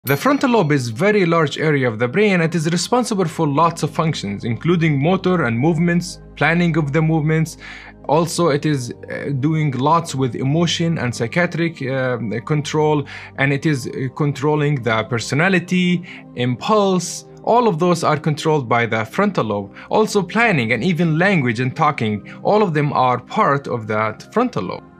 The frontal lobe is a very large area of the brain. It is responsible for lots of functions, including motor and movements, planning of the movements. Also, it is doing lots with emotion and psychiatric control, and it is controlling the personality, impulse. All of those are controlled by the frontal lobe. Also planning and even language and talking, all of them are part of that frontal lobe.